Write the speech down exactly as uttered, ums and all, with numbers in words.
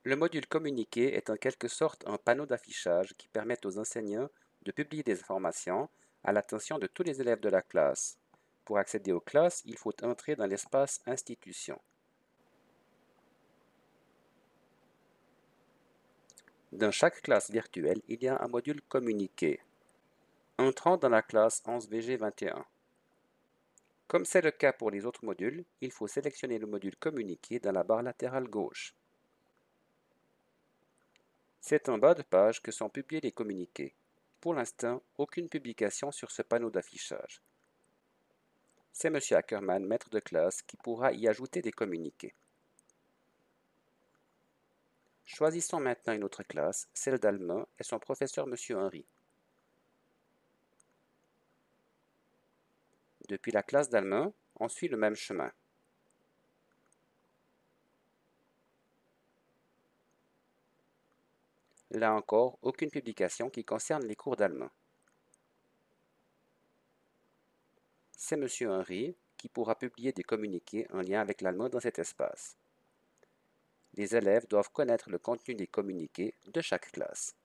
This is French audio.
Le module communiqué est en quelque sorte un panneau d'affichage qui permet aux enseignants de publier des informations à l'attention de tous les élèves de la classe. Pour accéder aux classes, il faut entrer dans l'espace Institution. Dans chaque classe virtuelle, il y a un module communiqué. Entrons dans la classe onze V G vingt et un. Comme c'est le cas pour les autres modules, il faut sélectionner le module communiqué dans la barre latérale gauche. C'est en bas de page que sont publiés les communiqués. Pour l'instant, aucune publication sur ce panneau d'affichage. C'est M. Ackermann, maître de classe, qui pourra y ajouter des communiqués. Choisissons maintenant une autre classe, celle d'allemand, et son professeur M. Henry. Depuis la classe d'allemand, on suit le même chemin. Là encore, aucune publication qui concerne les cours d'allemand. C'est M. Henry qui pourra publier des communiqués en lien avec l'allemand dans cet espace. Les élèves doivent connaître le contenu des communiqués de chaque classe.